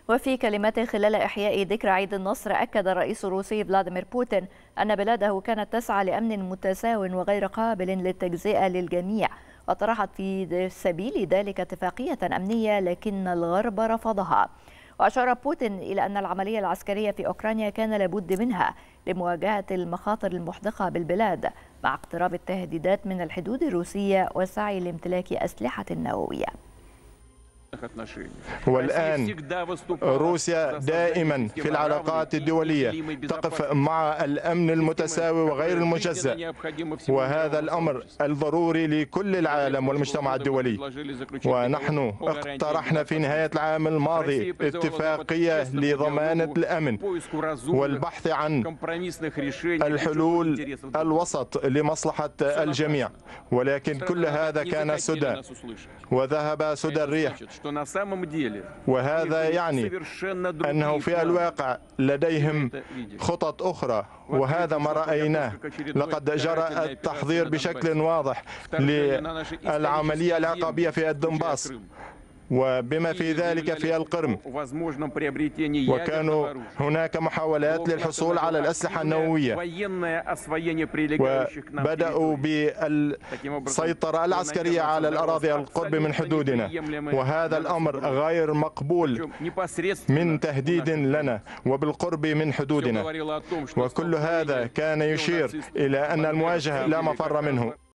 وفي كلمته خلال إحياء ذكرى عيد النصر، أكد الرئيس الروسي فلاديمير بوتين أن بلاده كانت تسعى لأمن متساو وغير قابل للتجزئة للجميع، وطرحت في سبيل ذلك اتفاقية أمنية لكن الغرب رفضها. وأشار بوتين إلى أن العملية العسكرية في أوكرانيا كان لابد منها لمواجهة المخاطر المحدقة بالبلاد، مع اقتراب التهديدات من الحدود الروسية والسعي لامتلاك أسلحة نووية. والآن روسيا دائما في العلاقات الدولية تقف مع الأمن المتساوي وغير المجزأ، وهذا الأمر الضروري لكل العالم والمجتمع الدولي. ونحن اقترحنا في نهاية العام الماضي اتفاقية لضمانة الأمن والبحث عن الحلول الوسط لمصلحة الجميع، ولكن كل هذا كان سدى وذهب سدى الريح. وهذا يعني أنه في الواقع لديهم خطط أخرى، وهذا ما رأيناه. لقد جرى التحضير بشكل واضح للعملية العقابية في الدنباس وبما في ذلك في القرم، وكانوا هناك محاولات للحصول على الأسلحة النووية، وبدأوا بالسيطرة العسكرية على الأراضي القرب من حدودنا، وهذا الأمر غير مقبول من تهديد لنا وبالقرب من حدودنا. وكل هذا كان يشير إلى أن المواجهة لا مفر منه.